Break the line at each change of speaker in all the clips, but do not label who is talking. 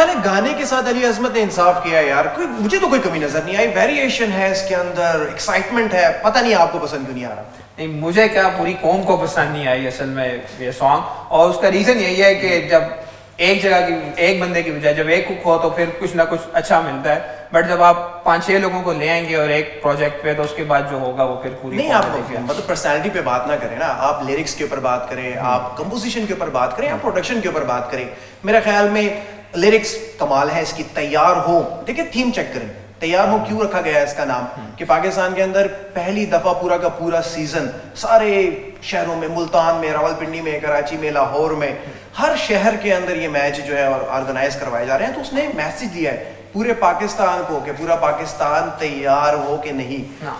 ख्याल है गाने के साथ अली अजमत ने इंसाफ किया है यार, कोई मुझे तो कोई कमी नजर नहीं आई, वेरिएशन है इसके अंदर, एक्साइटमेंट है, पता नहीं आपको पसंद क्यों नहीं आ रहा।
नहीं, मुझे क्या पूरी कौम को पसंद नहीं आई असल में ये सॉन्ग, और उसका रीज़न यही है कि जब एक जगह की एक बंदे की बजाय जब एक कुक हो तो फिर कुछ ना कुछ अच्छा मिलता है, बट जब आप 5-6 लोगों को ले आएंगे और एक प्रोजेक्ट पे तो उसके बाद जो होगा वो फिर पूरी
नहीं, आप मतलब पर्सनालिटी पे बात ना करें ना, आप लिरिक्स के ऊपर बात करें, आप कंपोजिशन के ऊपर बात करें, आप प्रोडक्शन के ऊपर बात करें। मेरा ख्याल में लिरिक्स कमाल है इसकी, तैयार हो, देखिए थीम चेक करें, तैयार हो क्यों रखा गया है इसका नाम, कि पाकिस्तान के अंदर पहली दफा पूरा का पूरा सीजन सारे शहरों में, मुल्तान में, रावलपिंडी में, कराची में, लाहौर में, हर शहर के अंदर ये मैच जो है और ऑर्गेनाइज करवाए जा रहे हैं। तो उसने मैसेज दिया है पूरे पाकिस्तान को कि पूरा पाकिस्तान तैयार हो कि नहीं।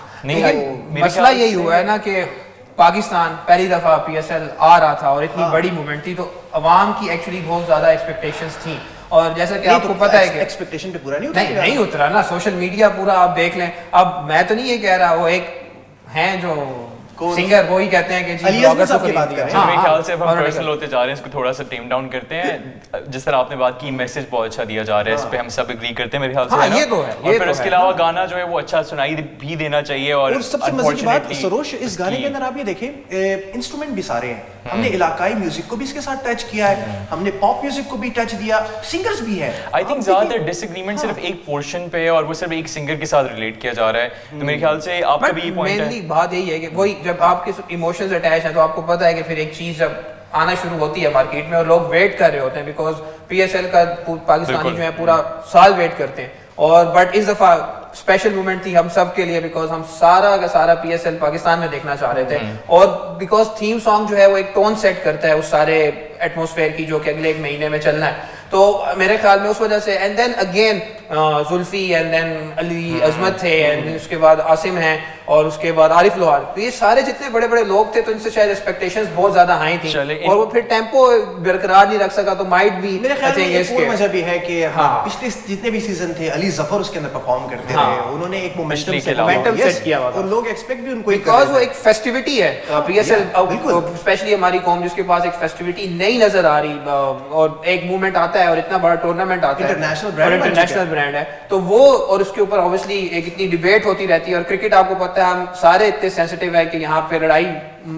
मसला यही हुआ है ना कि पाकिस्तान पहली दफा PSL आ रहा था और इतनी बड़ी मूवमेंट थी, तो अवाम की एक्चुअली बहुत ज्यादा एक्सपेक्टेशंस थी, और जैसा कि आपको पता है कि
एक्सपेक्टेशन पे पूरा नहीं
उतरा ना, सोशल मीडिया पूरा आप देख लें। अब मैं तो नहीं ये कह रहा, वो एक हैं जो सिंगर वो ही कहते हैं कि जी ब्लॉगर्स की बात करें।
मेरे ख्याल से अब हम पर्सनल होते जा रहे हैं, इसको थोड़ा सा टेम डाउन करते हैं। जिस तरह आपने बात की, मैसेज बहुत अच्छा दिया जा रहा है, इस पे हम सब एग्री करते हैं मेरे ख्याल से।
ये तो है,
और फिर इसके अलावा गाना जो है वो अच्छा सुनाई भी देना चाहिए। और
सबसे मजे की बात सरोश, इस गाने के अंदर आप ये देखें इंस्ट्रूमेंट भी सारे हैं, हमने इलाकाई म्यूजिक को भी इसके साथ टच किया है, हमने पॉप म्यूजिक को भी टच दिया, सिंगर्स भी है।
आई थिंक ज्यादातर डिसएग्रीमेंट सिर्फ एक पोर्शन पे है और वो सिर्फ एक सिंगर के साथ रिलेट किया जा रहा है। तो मेरे ख्याल से आपका भी पॉइंट है,
बात यही है कि वही जब आपके इमोशंस अटैच है तो आपको पता है कि फिर एक चीज जब आना शुरू होती है मार्केट में और लोग वेट कर रहे होते हैं, बिकॉज PSL का पाकिस्तानी जो है पूरा साल वेट करते हैं, और बट इस दफा स्पेशल मोमेंट थी हम सब के लिए, बिकॉज हम सारा का सारा PSL पाकिस्तान में देखना चाह रहे थे, और बिकॉज थीम सॉन्ग जो है वो एक टोन सेट करता है उस सारे एटमॉस्फेयर की जो कि अगले एक महीने में चलना है। तो मेरे ख्याल में उस वजह से, and then again Zulfi, and then Ali Azmat थे, एंड उसके बाद आसिम हैं, और उसके बाद आरिफ लोहार, तो ये सारे जितने बड़े बड़े लोग थे तो इनसे शायद एक्सपेक्टेशंस बहुत ज्यादा हाई थी, और वो फिर टेम्पो बरकरार नहीं रख सका, तो माइट भी
मेरे ख्याल में एक वजह भी है कि पिछले जितने भी सीजन थे अली जफर उसके अंदर परफॉर्म करते रहे, उन्होंने एक मोमेंटम सेट किया हुआ था, और लोग एक्सपेक्ट भी उनको,
बिकॉज वो एक फेस्टिविटी है PSL, स्पेशली हमारी कौम जिसके पास एक फेस्टिविटी नहीं नजर आ रही, और एक मूवमेंट आता है और इतना बड़ा टूर्नामेंट आता है, इंटरनेशनल ब्रांड है, तो वो, और उसके ऊपर ऑब्वियसली एक इतनी डिबेट होती रहती है, और क्रिकेट आपको पता है हम सारे इतने सेंसिटिव है कि यहाँ पे लड़ाई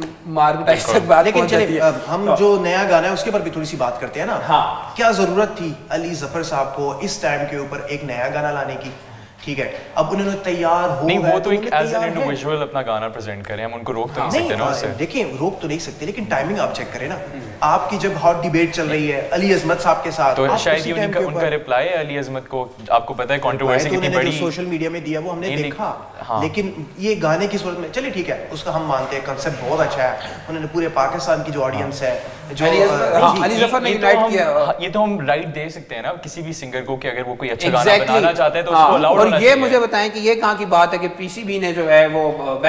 मार तक बात।
लेकिन चलिए हम जो नया गाना है उसके ऊपर भी थोड़ी सी बात करते हैं ना। क्या जरूरत थी अली जफर साहब को इस टाइम के ऊपर एक नया गाना लाने की? ठीक है, अब उन्होंने तैयार हो
नहीं, वो तो एक एज एन इंडिविजुअल अपना गाना प्रेजेंट करें, हम उनको रोक तो नहीं सकते ना उससे।
देखिए रोक तो नहीं सकते, लेकिन टाइमिंग आप चेक करें ना, आपकी जब हॉट डिबेट चल रही है अली अजमत साहब के साथ,
तो शायद ये उनका रिप्लाई है अली अजमत को, आपको पता है कंट्रोवर्सी कितनी बड़ी
सोशल मीडिया में दिया वो हमने देखा, लेकिन ये गाने की सूरत में, चलिए ठीक है उसका हम मानते हैं कांसेप्ट बहुत अच्छा है, उन्होंने पूरे पाकिस्तान की जो ऑडियंस है, जो
अली जफर ने राइट किया,
ये तो हम राइट दे सकते हैं ना किसी भी सिंगर को कि अगर वो कोई अच्छा गाना बनाना चाहते हैं तो उसको अलाउड होना चाहिए।
और ये मुझे बताएं कि ये कहाँ की बात है कि PCB ने जो है वो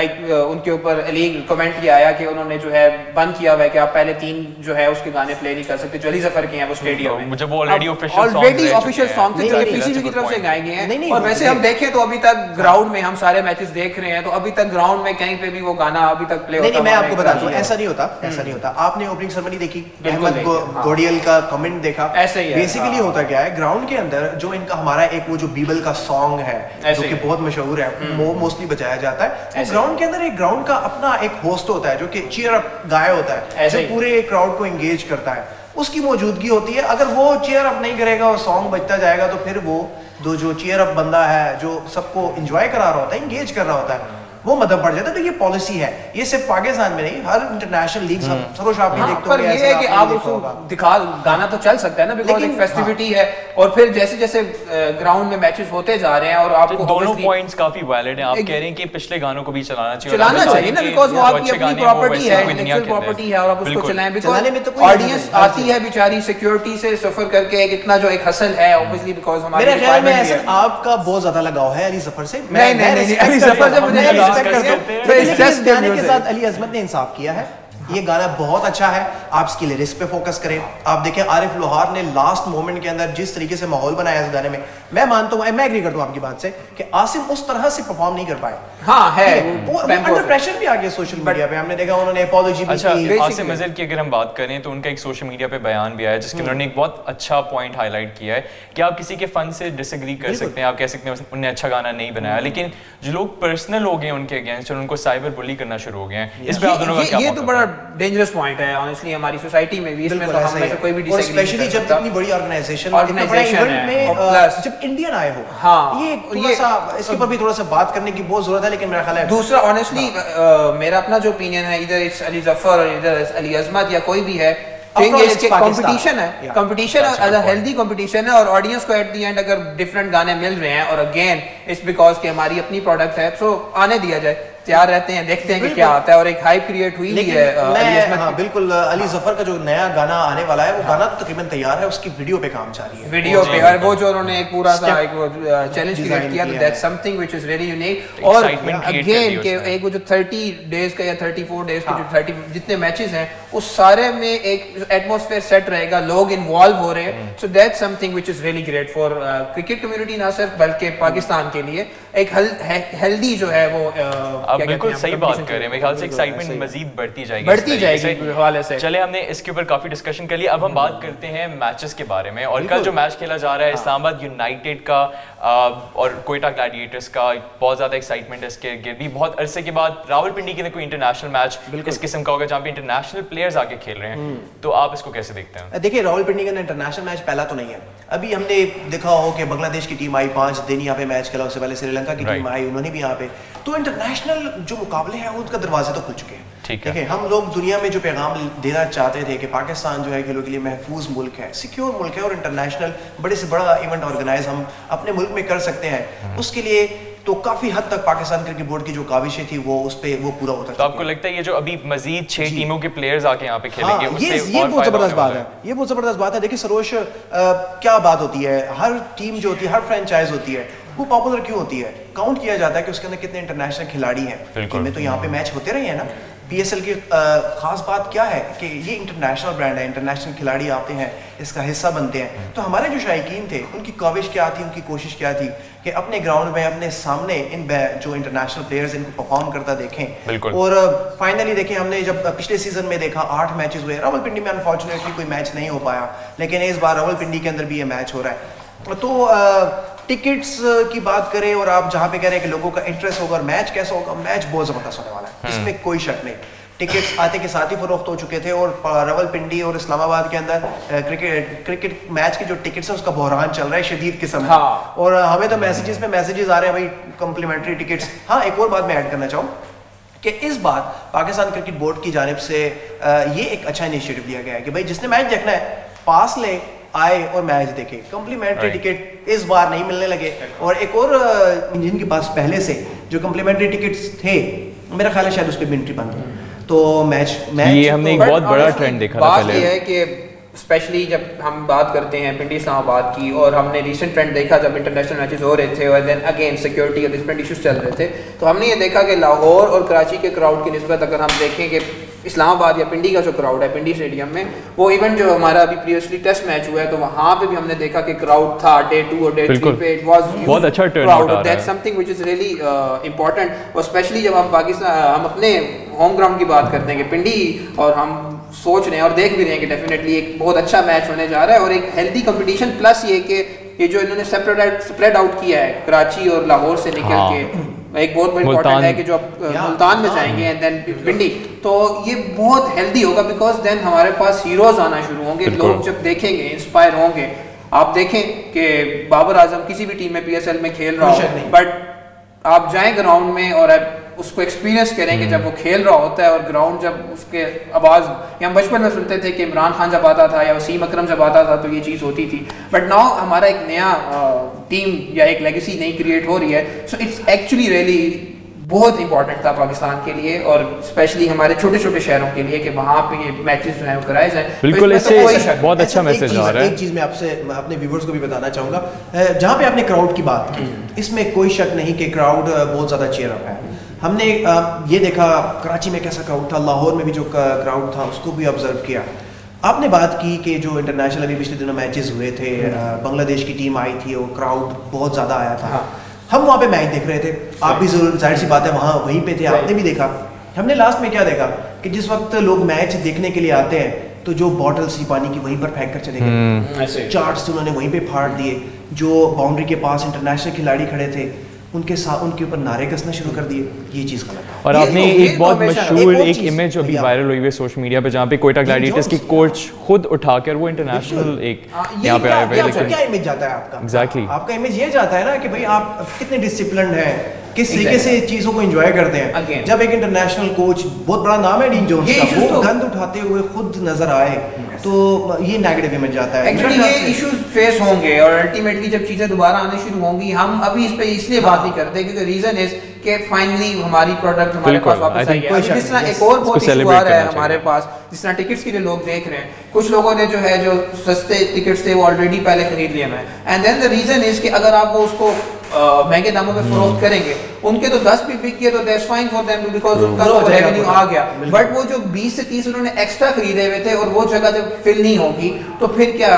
उनके ऊपर लीग कमेंट किया आया कि उन्होंने जो है बंद किया हुआ है कि आप पहले 3 जो है उसके गाने प्ले नहीं कर सकते, जो अली जफर के हैं वो स्टेडियम में,
मुझे वो ऑलरेडी ऑफिशियल
सॉन्ग थे जो PCB की तरफ से गाए गए हैं, और वैसे हम देखें तो अभी तक ग्राउंड में हम सारे मैचेस देख रहे हैं, तो अभी तक ग्राउंड में कहीं पे भी वो गाना अभी तक प्ले होता है।
मैं आपको बता दूं ऐसा नहीं होता, ऐसा नहीं होता। आपने ओपनिंग सेरेमनी देखी, अहमद गोडियल का कमेंट देखा,
ऐसे ही
बेसिकली होता क्या है ग्राउंड के अंदर, जो इनका हमारा एक वो जो बीबल का सॉन्ग है जो कि बहुत मशहूर है, वो मोस्टली बजाया जाता है, ग्राउंड के अंदर एक ग्राउंड का अपना एक होस्ट होता है जो कि चीयर अप गाय होता है, जो पूरे क्राउड को एंगेज करता है, उसकी मौजूदगी होती है। अगर वो चीयर अप नहीं करेगा और सॉन्ग बजता जाएगा तो फिर वो जो चीयर अप बंदा है जो सबको एंजॉय करा रहा होता है, एंगेज कर रहा होता है, वो मदद पड़ जाता है। तो ये पॉलिसी है, ये सिर्फ पाकिस्तान में नहीं, हर इंटरनेशनल लीग सरोज आप भी देखते हो,
पर ये है कि आप उसको दिखा, गाना तो चल सकता है ना, बिकॉज़ एक फेस्टिविटी है, और फिर जैसे जैसे ग्राउंड में मैचेस होते जा रहे हैं, और आपको
दोनों पॉइंट्स काफी वैलिड हैं। आप कह रहे हैं कि पिछले गानों को भी चलाना
चाहिए ना, बिकॉज़ वो आपकी अपनी प्रॉपर्टी है, इंटेलेक्चुअल प्रॉपर्टी है, और आप उसको चलाएं, बिकॉज़ ऑडियंस आती है बेचारी सिक्योरिटी से सफर करके, इतना जो एक हसल है ऑब्वियसली, बिकॉज़ हमारे
मेरे ख्याल में ऐसा आपका बहुत ज्यादा लगाव है अली जफर से।
नहीं, अली जफर से मुझे
के साथ अली अजमत ने इंसाफ किया है, ये गाना बहुत अच्छा है, आप इसकी लिरिक्स पे फोकस करें। आप देखें आरिफ लोहार ने लास्ट मोमेंट के अंदर जिस तरीके से माहौल बनाया इस गाने में, मैं मानता हूँ, मैं एग्री करता हूँ आपकी बात से कि आसिम उस तरह से परफॉर्म नहीं कर पाए।
हाँ है,
अंडर प्रेशर भी आ गया सोशल मीडिया पे, हमने देखा उन्होंने अपॉलॉजी भी की।
आसिम अजहर की अगर हम बात करें तो उनका एक सोशल मीडिया पे बयान भी आया जिसके उन्होंने एक बहुत अच्छा पॉइंट हाईलाइट किया है कि आप किसी के फन से डिसएग्री कर सकते हैं, आप कह सकते हैं उन्होंने अच्छा गाना नहीं बनाया, लेकिन जो लोग पर्सनल हो गए उनके अगेंस्ट और उनको साइबर बुली करना शुरू हो गए हैं, इस पे आप दोनों का क्या?
ये तो बड़ा डेंजरस पॉइंट है ऑनेस्टली हमारी सोसाइटी में भी, इसमें तो हम में से कोई भी डिसएग्री नहीं
स्पेशली जब इतनी बड़ी ऑर्गेनाइजेशन में जब इंडियन आए हो।
हाँ,
ये थोड़ा सा इसके ऊपर भी थोड़ा सा बात करने की बहुत जरूरत है, लेकिन मेरा ख्याल है
दूसरा ऑनेस्टली मेरा अपना जो ओपिनियन है, इधर इट्स अली जफर और इधर अली अजमत या कोई भी है, कंपटीशन है, कंपटीशन है, हेल्दी कंपटीशन है, और ऑडियंस को एट द एंड अगर डिफरेंट गाने मिल रहे हैं और अगेन इट्स बिकॉज कि हमारी अपनी प्रोडक्ट है, तो आने दिया जाए, तैयार रहते हैं, देखते हैं कि क्या आता है, और एक हाइप क्रिएट हुई है।
हाँ बिल्कुल, अली जफर का जो नया गाना आने वाला है वो गाना तो तकरीबन तैयार है, उसकी वीडियो पे काम जारी है,
वीडियो पे, और वो जो उन्होंने एक पूरा सा एक चैलेंज क्रिएट किया, तो that's something which is really unique. और अगेन के एक वो जो 30 डेज का या 34 डेज के जो 30 जितने मैचेस हैं उस सारे में एक एटमॉस्फेयर सेट रहेगा, लोग इन्वॉल्व हो रहे हैं, so that's something which is really great for cricket community, ना सिर्फ बल्कि पाकिस्तान के लिए एक हेल्दी जो है वो
आप बिल्कुल सही बात कर रहे हैं, मेरे ख्याल से एक्साइटमेंट मजीद बढ़ती जाएगी
हवाले से।
चले हमने इसके ऊपर काफी डिस्कशन कर लिया, अब हम बात करते हैं मैचेस के बारे में। और कल जो मैच खेला जा रहा है इस्लामाबाद यूनाइटेड का और कोयटा ग्लैडिएटर्स का, बहुत ज्यादा एक्साइटमेंट है इसके गिर्द भी, बहुत अरसे के बाद रावलपिंडी के अंदर कोई इंटरनेशनल मैच इस किस्म का होगा जहाँ पे इंटरनेशनल प्लेयर्स आके खेल रहे हैं, तो आप इसको कैसे देखते हैं?
देखिए रावलपिंडी का इंटरनेशनल मैच पहला तो नहीं है, अभी हमने देखा हो कि बांग्लादेश की टीम आई 5 दिन यहाँ पे मैच खेला, उससे पहले श्रीलंका की टीम आई, उन्होंने भी यहाँ पे, तो इंटरनेशनल जो मुकाबले हैं उनका दरवाजे तो खुल चुके हैं। ठीक है, हम लोग दुनिया में जो पैगाम देना चाहते थे कि पाकिस्तान जो है खेलों के लिए महफूज मुल्क है, सिक्योर मुल्क है, और इंटरनेशनल बड़े से बड़ा इवेंट ऑर्गेनाइज हम अपने मुल्क में कर सकते हैं, उसके लिए तो काफी हद तक पाकिस्तान क्रिकेट बोर्ड की जो काविशें थी वो उस पे वो पूरा होता है।
तो आपको लगता है ये जो अभी मजीद 6 टीमों के प्लेयर्स आके यहाँ पे खेलेंगे,
ये बहुत जबरदस्त बात है, ये बहुत जबरदस्त बात है। देखिए सरोज, क्या बात होती है, हर टीम जो होती है, हर फ्रेंचाइज होती है, वो पॉपुलर क्यों होती है? काउंट किया जाता है कि उसके अंदर कितने इंटरनेशनल खिलाड़ी हैं, इनमें तो यहाँ पे मैच होते रहे हैं ना। PSL की खास बात क्या है कि ये इंटरनेशनल ब्रांड है, इंटरनेशनल खिलाड़ी आते हैं, इसका हिस्सा बनते हैं, तो हमारे जो शायकीन थे उनकी काविश क्या थी, उनकी कोशिश क्या थी कि अपने ग्राउंड में अपने सामने इन जो इंटरनेशनल प्लेयर्स इनको परफॉर्म करता देखें। और फाइनली देखें, हमने जब पिछले सीजन में देखा 8 मैचेस हुए, रावलपिंडी में अनफॉर्चुनेटली कोई मैच नहीं हो पाया, लेकिन इस बार रावलपिंडी के अंदर भी ये मैच हो रहा है। तो टिकट्स की बात करें और आप जहाँ पे कह रहे हैं कि लोगों का इंटरेस्ट होगा, मैच कैसा होगा, मैच बहुत ज़बरदस्त होने वाला है, इसमें कोई शक नहीं। टिकट्स आते के साथ ही फरोख्त हो चुके थे, और रावलपिंडी और इस्लामाबाद के अंदर क्रिकेट मैच की जो टिकट्स है उसका बहरान चल रहा है शदीद किस्म का। और हमें तो मैसेजेस आ रहे हैं भाई कम्प्लीमेंट्री टिकट्स। हाँ, एक और बात मैं ऐड करना चाहूँ कि इस बार पाकिस्तान क्रिकेट बोर्ड की जानिब से ये एक अच्छा इनिशिएटिव लिया गया है कि भाई जिसने मैच देखना है पास ले आए और मैच देखे, कम्प्लीमेंट्री टिकट इस बार नहीं मिलने लगे। और एक और जिनके पास पहले से जो कम्प्लीमेंट्री टिकट्स थे, मेरा ख्याल है शायद उस पर एंट्री बंद हो, तो मैच
ये हमने एक बहुत बड़ा ट्रेंड देखा था पहले।
बात ये है कि स्पेशली जब हम बात करते हैं पिंडी इस्लामाबाद की, और हमने रिसेंट ट्रेंड देखा जब इंटरनेशनल मैचेस हो रहे थे और देन अगेन सिक्योरिटी और डिफरेंट इश्यूज चल रहे थे, तो हमने ये देखा कि लाहौर और कराची के क्राउड की निस्बत अगर हम देखें कि इस्लामाबाद या पिंडी का जो क्राउड है पिंडी स्टेडियम में, वो इवेंट जो हमारा अभी प्रीवियसली टेस्ट मैच हुआ है तो वहाँ पे भी हमने देखा कि क्राउड था डे 2 और डे 3 पे, इट वाज
बहुत अच्छा turnout.
That's something which is really important. और स्पेशली जब हम हम अपने होम ग्राउंड की बात करते हैं कि पिंडी, और हम सोच रहे हैं और देख भी रहे हैं कि डेफिनेटली एक बहुत अच्छा मैच होने जा रहा है और एक हेल्दी कंपटीशन, प्लस ये कि ये जो इन्होंने स्प्रेड आउट किया है कराची और लाहौर से निकल के, एक बहुत इंपॉर्टेंट है कि जो आप मुल्तान में जाएंगे एंड देन पिंडी, तो ये बहुत हेल्दी होगा बिकॉज देन हमारे पास हीरोज आना शुरू होंगे, लोग जब देखेंगे इंस्पायर होंगे। आप देखें कि बाबर आजम किसी भी टीम में PSL में खेल रहा हो, बट आप जाएं ग्राउंड में और आप उसको एक्सपीरियंस करें कि जब वो खेल रहा होता है और ग्राउंड जब उसके आवाज़, हम बचपन में सुनते थे कि इमरान खान जब आता था या वसीम अकरम जब आता था तो ये चीज़ होती थी, बट नाउ हमारा एक नया टीम या एक लेगेसी नई क्रिएट हो रही है। सो इट्स एक्चुअली रियली बहुत इंपॉर्टेंट था पाकिस्तान के लिए और स्पेशली हमारे छोटे छोटे शहरों के लिए कि वहाँ पे ये मैचेस जो हैं वो कराए जाएं।
बिल्कुल, इससे बहुत अच्छा मैसेज आ रहा है।
एक चीज़ मैं आपसे अपने व्यूवर्स को भी बताना चाहूँगा, जहाँ पे आपने क्राउड की बात की, इसमें कोई शक नहीं कि क्राउड बहुत ज़्यादा चीयर अप है, हमने ये देखा कराची में कैसा क्राउड था, लाहौर में भी जो क्राउड था उसको भी ऑब्जर्व किया। आपने बात की कि जो इंटरनेशनल अभी पिछले दिनों मैचेस हुए थे, बांग्लादेश की टीम आई थी और क्राउड बहुत ज़्यादा आया था। हम वहाँ पे मैच देख रहे थे, आप भी जरूर, जाहिर सी बात है वहाँ वहीं पे थे, आपने भी देखा। हमने लास्ट में क्या देखा कि जिस वक्त लोग मैच देखने के लिए आते हैं तो जो बॉटल्स थी पानी की वहीं पर फेंक कर चले गए, चार्ट्स उन्होंने वहीं पे फाड़ दिए, जो बाउंड्री के पास इंटरनेशनल खिलाड़ी खड़े थे उनके ऊपर नारे कसना शुरू कर दिए। ये चीज़ गलत है।
और आपने एक बहुत मशहूर एक इमेज अभी वायरल हुई है सोशल मीडिया पे, जहाँ पे कोयटा ग्लैडिएटर्स की कोच खुद उठाकर वो इंटरनेशनल एक यहाँ पे आए हुए, लेकिन
क्या इमेज जाता है आपका?
एग्जैक्टली
आपका इमेज ये जाता है ना कि भाई आप कितने डिसिप्लिन्ड हैं, किस तरीके से चीजों को एंजॉय करते हैं। जब एक इंटरनेशनल कोच, बहुत बड़ा नाम है डीन जोन्स का, वो गंद उठाते हुए खुद नजर आए तो ये नेगेटिव इमेज जाता है।
एक्चुअली ये इश्यूज फेस होंगे और अल्टीमेटली जब चीजें दोबारा आने शुरू होंगी, हम अभी इस पे इसलिए बात नहीं करते क्योंकि रीजन इज कि फाइनली हमारी प्रोडक्ट हमारे पास वापस आई है। जिस तरह एक और बहुत इशू आ रहा है हमारे पास, जिस तरह टिकट्स के लिए लोग देख रहे हैं, कुछ लोगों ने जो है जो सस्ते टिकट्स थे वो ऑलरेडी पहले खरीद लिए हैं, and then the reason is कि अगर आप वो उसको महंगे दामों में फरोख्त करेंगे, उनके तो 10 भी बिक गए तो that's fine for them because उनका तो रेवेन्यू आ गया। बट वो जो 20 से 30 उन्होंने एक्स्ट्रा खरीदे हुए थे और वो जगह जब फिल नहीं होगी तो फिर क्या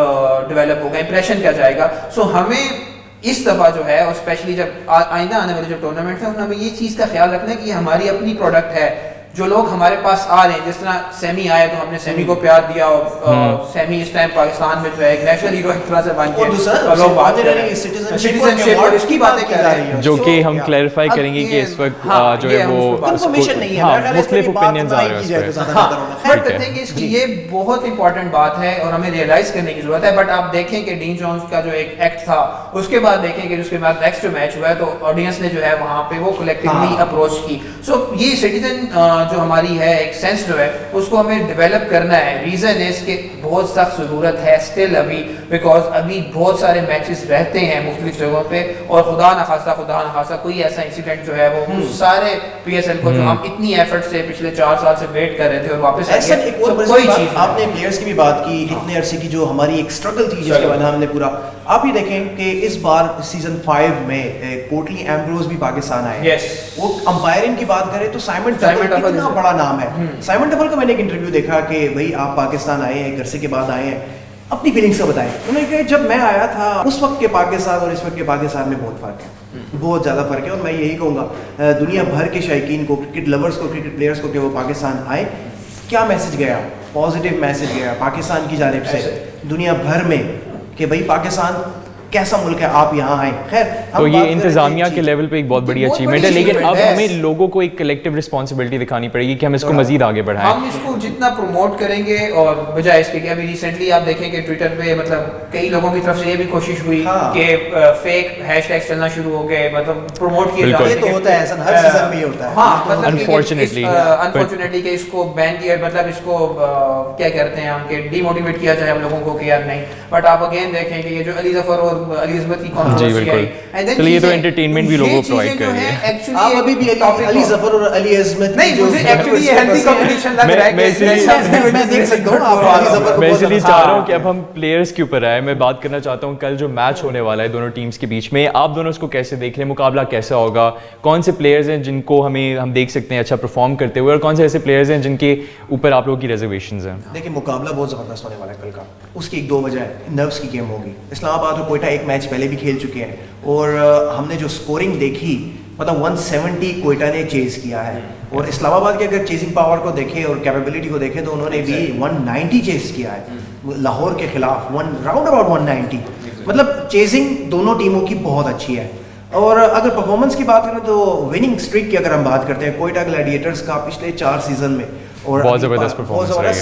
डेवलप होगा, इंप्रेशन क्या जाएगा। सो हमें इस दफा जो है और स्पेशली जब आइंदा आने वाले जो टूर्नामेंट है, हमें ये चीज़ का ख्याल रखना है कि हमारी अपनी प्रोडक्ट है। जो लोग हमारे पास आ रहे हैं, जिस तरह सेमी आए तो हमने सेमी को प्यार दिया और सेमी इस टाइम पाकिस्तान में जो है एक नेशनल हीरो एक तरह से बन गया, लोग बात कर रहे हैं सिटीजनशिप और इसकी बातें कर रहे हैं,
जो कि हम क्लैरिफाई करेंगे कि इस वक्त जो है वो
कंफर्मेशन नहीं है,
मुख्तलिफ ओपिनियंस आ रहे हैं उस
पर। बट थिंक इसकी ये बहुत इंपॉर्टेंट बात है और हमें रियलाइज करने की जरूरत है। बट आप देखें कि डीन जोन्स का जो एक एक्ट था, उसके बाद देखें कि उसके बाद नेक्स्ट मैच हुआ है तो ऑडियंस ने जो है वहाँ पे वो कलेक्टिवली अप्रोच की। सो ये सिटीजन जो हमारी है एक सेंस जो है उसको हमें डेवलप करना है। रीजन है इसके बहुत सख्त जरूरत है स्टिल अभी, बिकॉज अभी बहुत सारे मैचेस रहते हैं मुख्तलिफ जगहों पे और खुदा न खासा कोई ऐसा इंसिडेंट जो है वो सारे पीएसएल को जो हम इतनी एफर्ट से पिछले 4 साल से वेट कर रहे थे और वापस
कोई चीज। आपने प्लेयर्स की भी बात की, इतने अरसे की जो हमारी एक स्ट्रगल थी जिसके बाद हमने पूरा, आप ही देखें कि इस बार सीजन 5 में कोटली एम्ब्रोज भी पाकिस्तान आए। वो अंपायरिंग की बात करें तो साइमन टफल कितना बड़ा नाम है। साइमन टफल का मैंने एक इंटरव्यू देखा कि भाई आप पाकिस्तान आए हैं, घर से के बाद आए हैं, अपनी फीलिंग्स का बताएं। उन्होंने कहा जब मैं आया था उस वक्त के पाकिस्तान और इस वक्त के पाकिस्तान में बहुत फ़र्क है, बहुत ज़्यादा फ़र्क है। और मैं यही कहूँगा दुनिया भर के शायकीन को, क्रिकेट लवर्स को, क्रिकेट प्लेयर्स को कि वो पाकिस्तान आए। क्या मैसेज गया? पॉजिटिव मैसेज गया पाकिस्तान की जानिब से दुनिया भर में कि भाई पाकिस्तान कैसा मुल्क है, आप यहाँ आए। खैर
तो ये इंतजामिया के लेवल पे एक बहुत बड़ी अचीवमेंट है, लेकिन अब हमें लोगों को एक कलेक्टिव रिस्पांसिबिलिटी दिखानी पड़ेगी कि हम इसको मजीद आगे बढ़ाएं।
हम इसको जितना प्रमोट करेंगे और बजाय इसके कि अभी रिसेंटली आप देखें कि ट्विटर पे मतलब कई लोगों की तरफ से ये भी कोशिश हुई कि फेक हैशटैग्स चलना शुरू हो गए, मतलब प्रमोट किए जाते हैं।
तो होता है ऐसा, हर सीजन में ये होता है।
हाँ, मतलब
अनफॉर्चुनेटली
कि इसको बैन किया, मतलब इसको क्या कहते हैं हम कि डीमोटिवेट किया जाए हम लोगों को कि यार नहीं। बट आप अगेन देखें कि ये जो अली जफर और अलिज़बत की कंट्रोवर्सी आई,
चलिए ये तो एंटरटेनमेंट भी लोगों को प्रोवाइड कर रही है।
एक्चुअली आप अभी भी अली जफर और अली अज़मत
नहीं, मुझे एक्चुअली ये हेल्दी कंपटीशन लग रहा है कि मैं देख सकता हूं आप अली जफर को।
मैं इसलिए चाह रहा हूं कि अब हम प्लेयर्स के ऊपर आए। मैं बात करना चाहता हूं कल जो मैच होने वाला है दोनों टीम्स के बीच में, आप दोनों इसको कैसे देख रहे हैं? मुकाबला कैसा होगा? कौन से प्लेयर्स हैं जिनको हम देख सकते हैं अच्छा परफॉर्म करते हुए और कौन से ऐसे प्लेयर्स हैं जिनके ऊपर आप लोगों की रिजर्वेशंस हैं?
देखिए मुकाबला बहुत ज़बरदस्त होने वाला है कल का। उसकी एक 2 वजह है, नर्व्स की गेम होगी। इस्लामाबाद और कोयटा एक मैच पहले भी खेल चुके हैं और हमने जो स्कोरिंग देखी, मतलब 170 कोयटा ने चेज किया है और इस्लामाबाद की अगर चेजिंग पावर को देखें और कैपेबिलिटी को देखें तो उन्होंने भी 190 चेज किया है लाहौर के खिलाफ, राउंड अबाउट 190। मतलब चेजिंग दोनों टीमों की बहुत अच्छी है। और अगर परफॉर्मेंस की बात करें तो विनिंग स्ट्रीक की अगर हम बात करते हैं कोयटा ग्लैडिएटर्स का पिछले 4 सीजन में और
बहुत ज़बरदस्त परफॉर्मेंस रहा है।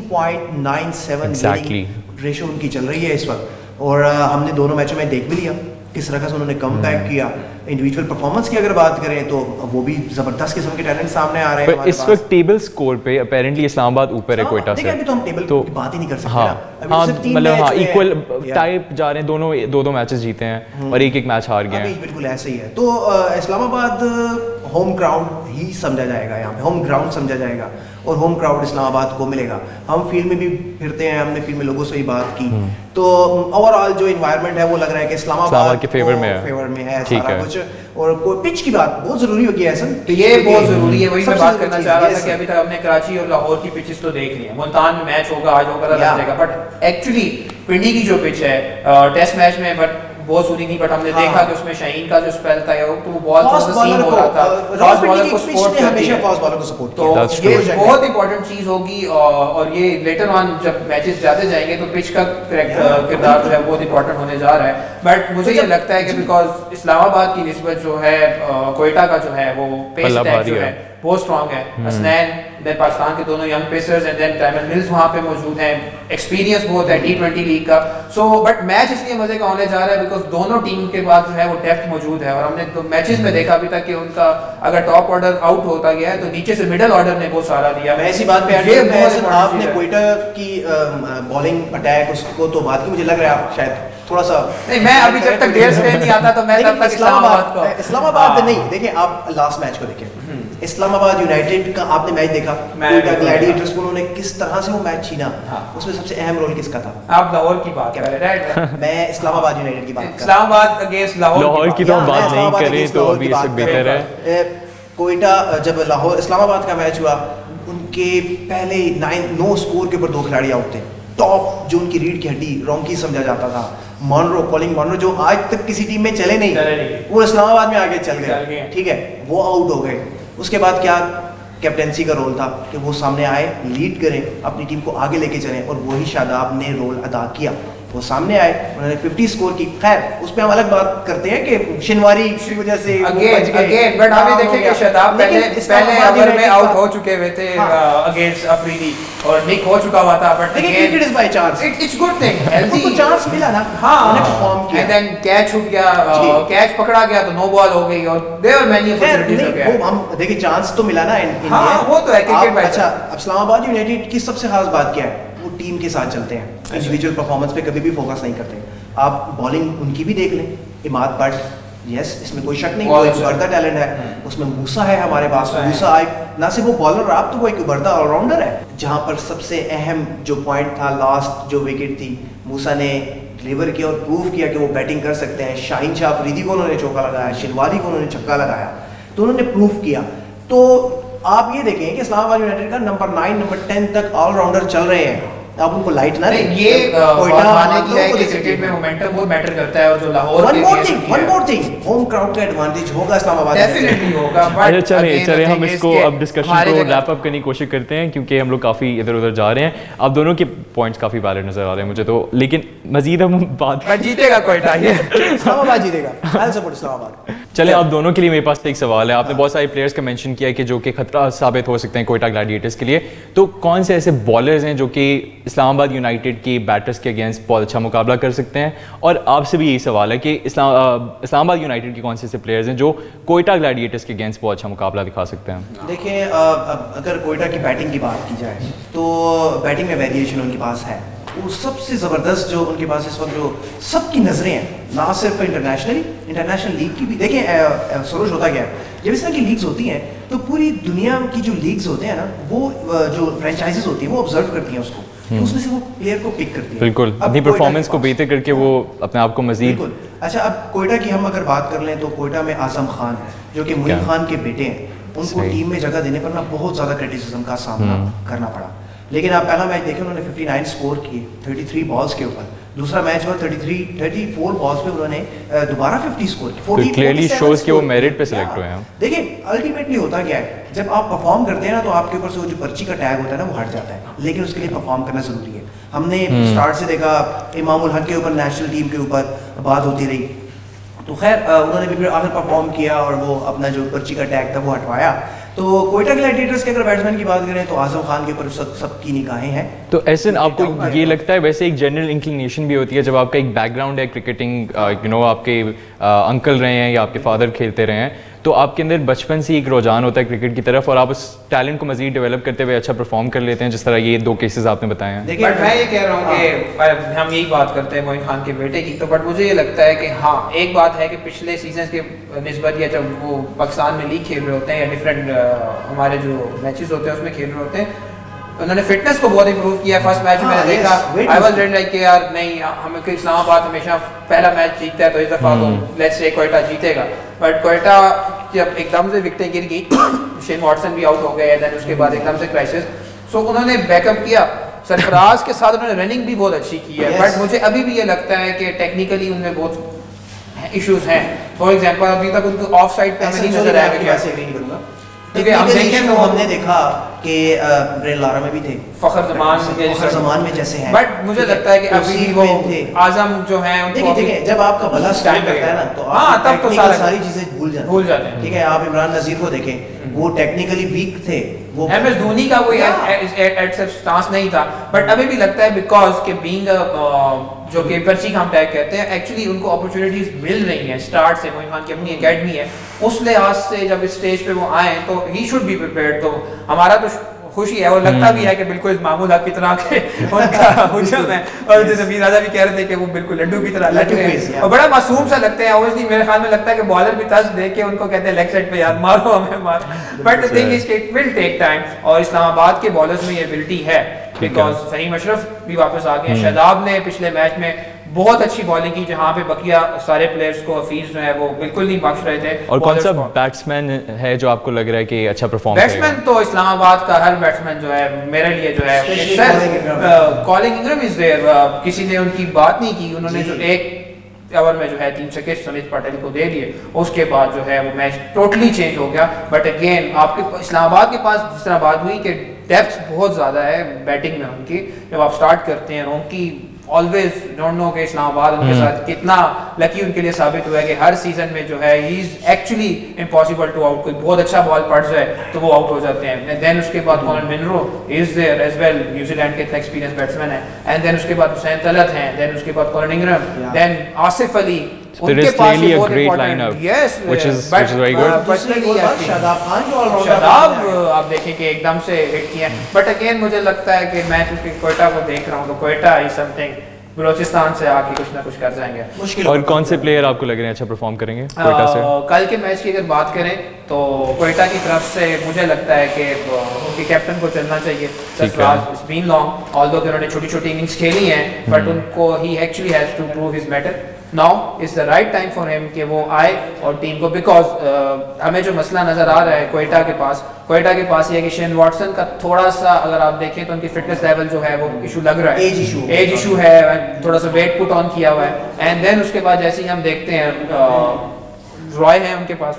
16.97 रेशो उनकी चल रही है इस वक्त और हमने दोनों मैचों में देख भी लिया किस तरह से उन्होंने कम बैक किया। इंडिविजुअल परफॉर्मेंस की अगर बात करें तो वो भी जबरदस्त किस्म के टैलेंट सामने आ रहे हैं।
इस वक्त टेबल स्कोर पे अपेरेंटली इस्लामाबाद ऊपर है कोयटा से।
अभी तो हम टेबल की बात ही नहीं कर सकते।
हाँ, मतलब हाँ इक्वल टाइप जा रहे हैं, दोनों 2-2 मैचेस जीते हैं और एक मैच हार गए हैं।
बिल्कुल ऐसे ही है। तो इस्लामाबाद होम ग्राउंड ही समझा जाएगा, यहाँ पे होम ग्राउंड समझा जाएगा और होम क्राउड इस्लामाबाद को मिलेगा। हम फील्ड में भी फिरते हैं, हमने फील्ड में लोगों से भी बात की, तो ओवरऑल जो इन्वायरमेंट है वो लग रहा है कि इस्लामाबाद
के फेवर में
है सारा कुछ। और कोई पिच की बात बहुत जरूरी होगी ऐसा,
ये बहुत जरूरी है, वही मैं बात करना चाह रहा था कि अभी तक हमने कराची और लाहौर की पिचेस तो देख ली है, मुल्तान में मैच होगा आज, वो पता लग जाएगा, बट एक्चुअली पिंडी की जो पिच है टेस्ट मैच में बट बहुत सूरी थी, बट हमने देखा कि उसमें शाहीन का जो स्पेल था तो बहुत सीन हो रहा था, फास्ट बॉलर को सपोर्ट करती है,
फास्ट बॉलर को सपोर्ट
तो ये बहुत इंपॉर्टेंट चीज होगी। और ये लेटर ऑन जब मैचेस जाते जाएंगे तो पिच का किरदार जो है बहुत इंपॉर्टेंट होने जा रहा है। बट मुझे ये लगता है कि बिकॉज इस्लामाबाद की निस्बत जो है कोयटा का जो है वो पेस अटैक जो है बहुत स्ट्रॉन्ग है। हसनैन देन पाकिस्तान के दोनों young pacers and then Tymal Mills वहाँ पे मौजूद हैं, एक्सपीरियंस बहुत है T20 लीग का। सो बट मैच इसलिए मजे का होने जा रहा है बिकॉज दोनों टीम के बाद जो है वो डेप्थ मौजूद है, और हमने तो मैचेस में देखा अभी तक कि उनका अगर टॉप ऑर्डर आउट होता गया है तो नीचे से मिडिल ऑर्डर ने बहुत सारा दिया।
मैं इसी बात पे आपने कोयटा की बॉलिंग अटैक उसको तो बात की, मुझे लग रहा है शायद थोड़ा सा
नहीं, मैं अभी जब तक डेढ़ से नहीं आता तो मैं तब तक
इस्लामाबाद नहीं। देखिए आप लास्ट मैच को देखें, इस्लामाबाद यूनाइटेड का आपने मैच देखा, कोयटा ग्लैडिएटर्स को उन्होंने किस तरह से वो मैच छीना, उसमें सबसे अहम रोल किसका था?
आप लाहौर की बात कर रहे हैं,
मैं इस्लामाबाद यूनाइटेड की बात कर रहा हूं।
इस्लामाबाद अगेंस्ट
लाहौर की तो हम बात नहीं करें तो अभी इससे बेहतर है।
कोयटा जब लाहौर इस्लामाबाद का मैच हुआ, उनके पहले 9 स्कोर के ऊपर 2 खिलाड़ी आउट थे। टॉप जो उनकी रीढ़ की हड्डी रॉन्की समझा जाता था, मॉनरो, कॉलिंग मॉनरो, जो आज तक किसी टीम में चले नहीं, वो इस्लामाबाद में आगे चल गए, ठीक है, वो आउट हो गए। उसके बाद क्या कैप्टेंसी का रोल था कि वो सामने आए, लीड करें, अपनी टीम को आगे लेके चलें, और वही शादाब ने रोल अदा किया। वो सामने आए, उन्होंने 50 स्कोर की। खैर उस पे हम अलग बात करते हैं कि शिनवारी की वजह से
अगेन बट हमें देखें कि शादाब पहले ओवर में आउट हो चुके हुए थे अगेंस्ट अफरीदी, और निक हो चुका हुआ था, but
cricket is by chance,
it's good thing, healthy
उनको चांस मिला ना,
हां,
उन्होंने परफॉर्म किया,
एंड देन कैच छूट गया, कैच पकड़ा गया तो नो बॉल हो गई, और देयर मेनी अपॉर्चुनिटीज हो गया।
वो हम देखिए चांस तो मिला ना इंडिया।
हां वो तो है क्रिकेट में।
अच्छा, अब इस्लामाबाद यूनाइटेड की सबसे खास बात क्या है? वो टीम के साथ चलते हैं, इंडिविजुअल परफॉर्मेंस पे कभी भी फोकस नहीं करते। आप बॉलिंग उनकी भी देख लें, इमाद बट, यस इसमें कोई शक नहीं, वो एक उभरता टैलेंट है, उसमें मूसा है हमारे पास। मूसा ना सिर्फ वो बॉलर, आप तो वो एक उभरता ऑलराउंडर है। जहां पर सबसे अहम जो पॉइंट था, लास्ट जो विकेट थी, मूसा ने डिलीवर किया और प्रूव किया कि वो बैटिंग कर सकते हैं। शाहीन शाह अफरीदी को उन्होंने चौका लगाया, शिनवारी को उन्होंने छक्का लगाया, तो उन्होंने प्रूव किया। तो आप ये देखें कि इस्लामाबाद यूनाइटेड का नंबर 9 नंबर 10 तक ऑलराउंडर चल रहे हैं। आप उनको लाइट ना दें,
ये मानने की है कि क्रिकेट में मोमेंटम बहुत मैटर करता है, और जो Lahore
one more thing, home crowd का एडवांटेज होगा इस्लामाबाद,
डेफिनेटली होगा।
अच्छा चलिए हम इसको अब डिस्कशन को रैप अप करने की कोशिश करते हैं, क्योंकि हम लोग काफी इधर उधर जा रहे हैं। आप दोनों के पॉइंट्स काफी वैलिड नजर आ रहे हैं मुझे तो, लेकिन मजीद हम बात
जीतेगा कोयटा,
इस्लामाबाद जीतेगा, आई सपोर्ट इस्लामाबाद।
चले आप दोनों के लिए मेरे पास एक सवाल है। आपने बहुत सारे प्लेयर्स का मेंशन किया है कि जो कि खतरा साबित हो सकते हैं कोयटा ग्लैडिएटर्स के लिए, तो कौन से ऐसे बॉलर्स हैं जो कि इस्लामाबाद यूनाइटेड की बैटर्स के अगेंस्ट बहुत अच्छा मुकाबला कर सकते हैं? और आपसे भी यही सवाल है कि इस्लामाबाद यूनाइटेड के कौन से ऐसे प्लेयर्स हैं जो कोयटा ग्लैडिएटर्स के अगेंस्ट बहुत अच्छा मुकाबला दिखा सकते हैं?
देखिए अगर कोयटा की बैटिंग की बात की जाए तो बैटिंग में वेरिएशन उनके पास है। वो सबसे ज़बरदस्त जो उनके पास इस वक्त जो सबकी नज़रें हैं, ना सिर्फ इंटरनेशनल लीग की भी देखें। सरोज होता गया जब इस तरह की लीग्स होती हैं तो पूरी दुनिया की जो लीग्स होते हैं ना, वो जो फ्रेंचाइजीज होती हैं वो ऑब्जर्व करती हैं उसको, तो उसमें से वो प्लेयर को पिक करती है,
बिल्कुल अपनी परफॉर्मेंस को बेहतर करके वो अपने आप को मजीद।
बिल्कुल। अच्छा, अब कोयटा की हम अगर बात कर लें तो कोयटा में आजम खान जो कि मुईन खान के बेटे हैं, उनको टीम में जगह देने पर ना बहुत ज़्यादा क्रिटिसिज्म का सामना करना पड़ा। लेकिन आप पहला मैच देखें, उन्होंने 59 स्कोर किए 33 बॉल्स के ऊपर। दूसरा मैच हुआ 34 बॉल्स पे उन्होंने दोबारा 50 स्कोर किए।
क्लियरली शोज कि वो मेरिट पे सिलेक्ट हुए हैं।
देखिए अल्टीमेटली होता क्या है, जब आप परफॉर्म करते हैं ना तो आपके ऊपर से वो जो पर्ची का टैग होता है ना वो हट जाता है, लेकिन उसके लिए परफॉर्म करना जरूरी है। हमने स्टार्ट से देखा इमामुल हक के ऊपर, नेशनल टीम के ऊपर बात होती रही, तो खैर उन्होंने भी फिर आखिर परफॉर्म किया और वो अपना जो पर्ची का टैग था वो हटवाया। तो कोयटा ग्लैडिएटर्स के अगर बैट्समैन की बात करें तो आजम खान के ऊपर सबकी निगाहें हैं।
तो ऐसे आपको ये लगता है, वैसे एक जनरल इंक्लिनेशन भी होती है जब आपका एक बैकग्राउंड है क्रिकेटिंग, आपके अंकल रहे हैं या आपके फादर खेलते रहे हैं, तो आपके अंदर बचपन से एक रुझान होता है क्रिकेट की तरफ और आप उस टैलेंट को मजीद डेवलप करते हुए अच्छा परफॉर्म कर लेते हैं, जिस तरह ये 2 केसेस आपने बताए हैं।
बट मैं ये कह रहा हूँ कि हम यही बात करते हैं मोइन खान के बेटे की, तो बट मुझे ये लगता है कि हाँ एक बात है कि पिछले सीजन के निस्बत या जब वो पाकिस्तान में लीग खेल रहे होते हैं या डिफरेंट हमारे जो मैचेस होते हैं उसमें खेल रहे होते हैं, उन्होंने फिटनेस को बहुत इंप्रूव किया है। फर्स्ट मैच में मैंने देखा आई वाज रेडी लाइक कि यार नहीं हमें इस्लामाबाद हमेशा पहला मैच जीतता है तो इस दफा तो लेट्स से क्वेटा जीतेगा, बट क्वेटा जब एकदम से विकेटें गिर गई, शेन वॉटसन भी आउट हो गए, देन उसके बाद एकदम से क्राइसिस, सो उन्होंने बैकअप किया। सरफराज के साथ उन्होंने रनिंग भी बहुत अच्छी की है, बट मुझे अभी भी ये लगता है कि टेक्निकली उनमें बहुत इश्यूज हैं। फॉर एग्जांपल अभी तक उनको ऑफ साइड पे हमें नहीं नजर आएगा,
क्योंकि हम देखें तो हमने देखा कि ब्रेन लारा में भी थे,
फखर जमान
में जैसे हैं,
बट मुझे लगता है कि अभी वो आजम जो हैं उनको
देखिए जब आपका भला स्टाइल करता है ना तो आप
तब तो
सारी चीजें भूल जाते हैं। ठीक है, आप इमरान नजीर को देखें, वो टेक्निकली वीक थे, वो
एमएस धोनी का कोई स्टांस नहीं था, बट अभी भी लगता है बिकॉज के बीइंग जो कि पर्ची हम टैग कहते हैं, एक्चुअली उनको अपॉर्चुनिटीज मिल रही हैं स्टार्ट से। मोइन खान की अपनी एकेडमी है, उस लिहाज से जब इस स्टेज पे वो आए तो ही शुड बी प्रिपेयर्ड। तो हमारा तो खुशी है और लगता भी है कि बिल्कुल मामूल हक की तरह के उनका हुजूम है, और जैसे मीर आजा भी कह रहे थे कि वो बिल्कुल लड्डू की तरह लग रहे हैं और बड़ा मासूम सा लगते हैं। ऑब्वियसली मेरे ख्याल में लगता है कि बॉलर भी तज देख के उनको कहते हैं लेग साइड पे यार मारो हमें मार, but the thing is it will take time, और इस्लामाबाद के बॉलर्स में ये एबिलिटी है बिकॉज फहीम अशरफ भी वापस आ गए, शादाब ने पिछले मैच में बहुत अच्छी बॉलिंग की जहां पे बकिया सारे प्लेयर्स को हफीज जो है वो बिल्कुल नहीं बख्श रहे थे।
और कौन सा बैट्समैन है जो आपको लग रहा है कि अच्छा परफॉर्म करेगा?
बैट्समैन तो इस्लामाबाद का हर बैट्समैन जो है मेरे लिए जो है कॉलिंग इंग्रम इज देयर, किसी ने उनकी बात नहीं की, उन्होंने जो एक ओवर में जो है 3 छक्के समीत पटेल को दे दिए, उसके बाद जो है वो मैच टोटली चेंज हो गया। बट अगेन आपके इस्लामाबाद के पास जिस तरह बात हुई कि डेप्थ बहुत ज़्यादा है बैटिंग में उनकी, जब आप स्टार्ट करते हैं उनकी ऑलवेज डोंट नो कि इस्लामाबाद उनके साथ कितना लकी उनके लिए साबित हुआ है कि हर सीजन में जो है he is actually impossible to out, कोई बहुत अच्छा बॉल पड़ जाए तो वो आउट हो जाते हैं। देन उसके बाद Colin Munro is there as well, New Zealand के इतना एक्सपीरियंस बैट्समैन है, एंड देन उसके बाद हुसैन तलत हैं, देन उसके बाद Colin Ingram, then Asif Ali, उनके पास भी बहुत important, yes which is very good. Shadab आप देखें कि एकदम से हिट किए, बट अगेन मुझे लगता है कि मैं क्योंकि कोयटा को देख रहा हूँ तो कोयटा इज समथिंग, बलोचिस्तान से आके कुछ ना कुछ कर जाएंगे।
और कौन से प्लेयर आपको लग रहे हैं अच्छा परफॉर्म करेंगे कोयटा से?
कल के मैच की अगर बात करें तो कोयटा की तरफ से मुझे लगता है कि उनके कैप्टन को चलना चाहिए Sarfaraz. It's been long although उन्होंने छोटी-छोटी इनिंग्स खेली हैं, बट उनको ही actually has to prove his matter. Now is the right time for him कि वो आए और टीम को, बिकॉज हमें जो मसला नजर आ रहा है कोयटा के पास ये है कि शेन वॉटसन का थोड़ा सा अगर आप देखें तो उनकी फिटनेस लेवल जो है वो इशू लग रहा है, एज इशू है, थोड़ा सा वेट पुट ऑन किया हुआ है, एंड देन उसके बाद जैसे ही हम देखते हैं रॉय है उनके पास,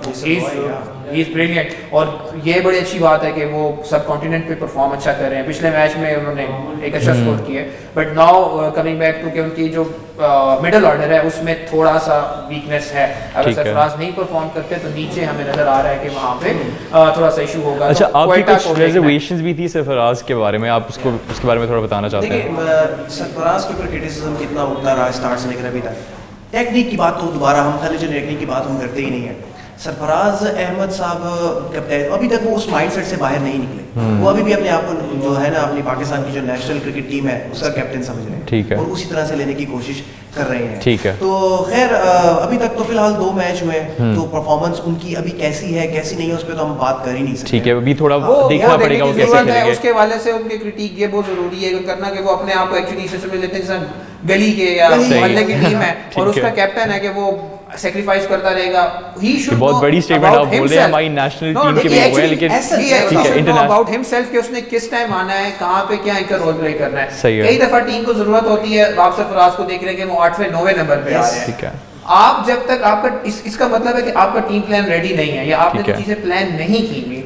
ही इज ब्रिलियंट, और ये बड़ी अच्छी बात है कि वो सब कॉन्टिनेंट पे परफॉर्म अच्छा कर रहे हैं। पिछले मैच में उन्होंने एक अच्छा स्कोर किया, but now coming back to कि उनकी जो मिडिल ऑर्डर है उसमें थोड़ा सा वीकनेस है। अगर सरफराज नहीं परफॉर्म करते तो नीचे हमें नजर आ रहा है कि वहाँ पे थोड़ा सा इशू होगा।
अच्छा, आपकी कुछ रिजर्वेशंस भी थी सरफराज के बारे में, आप उसके बारे में थोड़ा बताना चाहते हैं?
सरफराज के ऊपर क्रिटिसिज्म कितना होता रहा स्टार्ट से लेकर अभी तक, टेक्निक की बात तो दोबारा हम खाली जो टेक्निक की बात हम करते ही नहीं है। सरफराज अहमद साहब कैप्टन अभी तक वो उस माइंडसेट से बाहर नहीं निकले, वो अभी भी अपने आप को जो है ना अपनी पाकिस्तान की जो नेशनल क्रिकेट टीम है उसका कैप्टन समझ रहे हैं,
ठीक है,
और उसी तरह से लेने की कोशिश कर रहे हैं,
ठीक है।
तो खैर अभी तक तो फिलहाल 2 मैच हुए, तो परफॉर्मेंस उनकी अभी कैसी है कैसी नहीं है उस पर तो हम बात कर ही नहीं सकते।
ठीक है, अभी थोड़ा देखना पड़ेगा वो कैसे खेलेंगे।
उसके वाले से उनके क्रिटिक ये बहुत जरूरी है करना कि वो अपने आप को एक्चुअली इसे समझ लेते हैं गली के या मोहल्ले की टीम है और उसका कैप्टन है कि वो सैक्रिफाइस करता रहेगा। ही शुड
बहुत बड़ी स्टेटमेंट आप बोल रहे हैं हमारी नेशनल टीम के लिए, लेकिन
इंटरनेशनल अबाउट हिमसेल्फ कि उसने किस टाइम आना है, कहां पे क्या एक रोल प्ले करना है। कई दफा टीम को जरूरत होती है, आप सरफराज को देख रहे हैं कि वो 8वें 9वें नंबर पे आ रहे हैं। आप जब तक आपका इसका मतलब है कि आपका टीम प्लान रेडी नहीं है या आपने चीजें प्लान नहीं की हुई,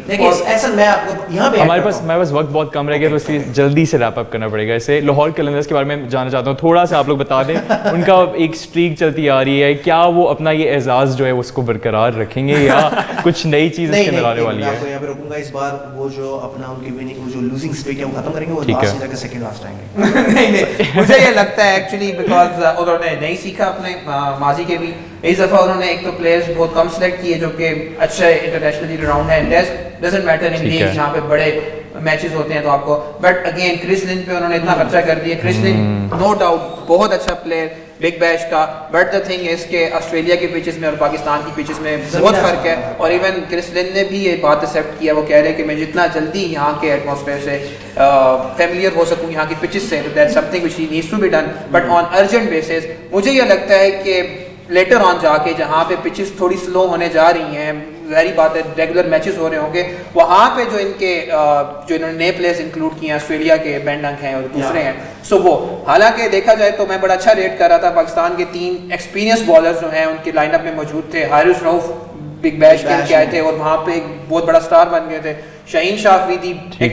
देखिए ऐसा मैं आपको यहाँ पे
हमारे पास वक्त बहुत कम रह गया, तो इसलिए जल्दी से रैप अप करना पड़ेगा। ऐसे लाहौर कलंदर्स के बारे में जानना चाहता हूँ, थोड़ा सा आप लोग बता दें। उनका एक स्ट्रीक चलती आ रही है, क्या वो अपना ये एजाज जो है उसको बरकरार रखेंगे या कुछ नई चीज़ इसके अंदर आने वाली है?
मैं यहाँ पे रुकूंगा इस बार, वो जो अपना उनकी विनिंग, वो जो लूजिंग स्ट्रीक है वो खत्म करेंगे, वो लास्ट जगह सेकंड लास्ट आएंगे।
नहीं मुझे ये लगता है एक्चुअली बिकॉज उन्होंने नहीं सीखा अपने माजी के भी। इस दफ़ा उन्होंने एक तो प्लेयर्स बहुत कम सेलेक्ट किए जो कि अच्छे इंटरनेशनली राउंड है, डजंट मैटर इन लीग जहाँ पे बड़े मैचेस होते हैं तो आपको, बट अगेन क्रिस लिन पे उन्होंने इतना खर्चा कर दिया। क्रिस लिन नो डाउट बहुत अच्छा प्लेयर बिग बैश का, बट द थिंग इज के ऑस्ट्रेलिया के पिचेस में और पाकिस्तान की पिचेस में बहुत फर्क है। और इवन क्रिस लिन ने भी ये बात एक्सेप्ट किया, वो कह रहे हैं कि मैं जितना जल्दी यहाँ के एटमॉस्फेयर से फेमिलियर हो सकूँ यहाँ की पिचेस से, that's something which needs to be done, but on urgent basis. मुझे ये लगता है कि लेटर ऑन जाके जहाँ पे पिचेस थोड़ी स्लो होने जा रही हैं, ज़ाहिर बात है रेगुलर मैचेस हो रहे होंगे, वहाँ पे जो इनके जो इन्होंने नए प्लेयर्स इंक्लूड किए हैं, ऑस्ट्रेलिया के बेंडंग हैं और दूसरे हैं, सो वो हालांकि देखा जाए तो मैं बड़ा अच्छा रेट कर रहा था। पाकिस्तान के 3 एक्सपीरियंस बॉलर्स जो हैं उनके लाइनअप में मौजूद थे। हारिस रऊफ बिग बैश खेल के आए थे और वहाँ पे एक बहुत बड़ा स्टार बन गए थे। शाहीन शाह अफरीदी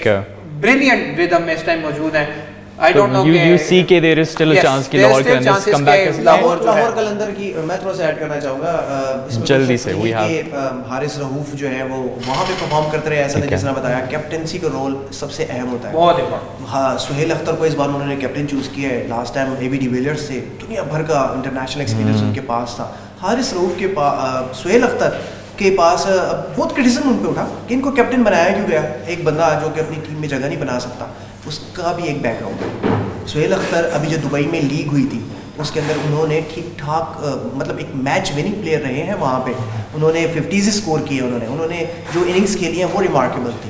ब्रिलियंट रिदम में इस टाइम मौजूद हैं। I don't know
you see कि there is still a chance कि लाहौर कलंदर्स कम बैक कर सकते हैं।
लाहौर कलंदर की मैं थोड़ा सा ऐड करना चाहूँगा
जल्दी से। we have
हारिस रऊफ जो है वो वहाँ पे परफॉर्म करते रहे, ऐसा नहीं जिसने बताया कैप्टेंसी का रोल सबसे अहम होता है, बहुत इम्पोर्टेंट। हाँ, सुहेल अख्तर को इस बार उन्होंने कैप्टन चूज किया है, लास्ट टाइम एबी डिविलियर्स से दुनिया भर का इंटरनेशनल एक्सपीरियंस उनके पास था। हारिस रऊफ के पास, सुहेल अख्तर के पास बहुत क्रिटिसिज्म उन पे उठा कि इनको कैप्टन बनाया क्यों गया, एक बंदा जो कि अपनी टीम में जगह नहीं बना सकता, उसका भी एक बैकग्राउंड है। सुहेल अख्तर अभी जो दुबई में लीग हुई थी उसके अंदर उन्होंने ठीक ठाक मतलब एक मैच विनिंग प्लेयर रहे हैं वहाँ पे, उन्होंने 50s स्कोर किए, उन्होंने जो इनिंग्स खेली हैं वो रिमार्केबल थी।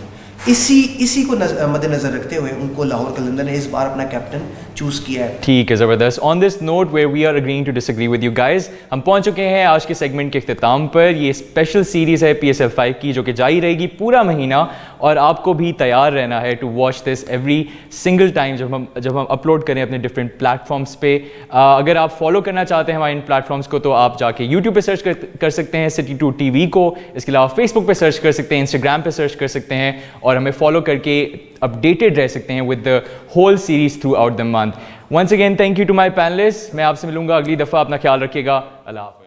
इसी को मद्देनजर रखते हुए उनको लाहौर कलंदर ने इस बार अपना कैप्टन चूज किया है।
ठीक है, ज़बरदस्त। On this note where we are agreeing to disagree with you guys, हम पहुंच चुके हैं आज के सेगमेंट के इख्तिताम पर। ये स्पेशल सीरीज़ है PSL 5 की जो कि जारी रहेगी पूरा महीना, और आपको भी तैयार रहना है to watch this every single time जब हम अपलोड करें अपने डिफरेंट प्लेटफॉर्म्स पे। अगर आप फॉलो करना चाहते हैं हमारे इन प्लेटफॉर्म्स को तो आप जाके यूट्यूब पे सर्च कर सकते हैं City 2 TV को, इसके अलावा फेसबुक पे सर्च कर सकते हैं, इंस्टाग्राम पे सर्च कर सकते हैं, और हमें फॉलो करके अपडेटेड रह सकते हैं with the whole series throughout the month. Once again thank you to my panelist. मैं आपसे मिलूंगा अगली दफ़ा, अपना ख्याल रखिएगा, अल्लाह हाफ़िज़।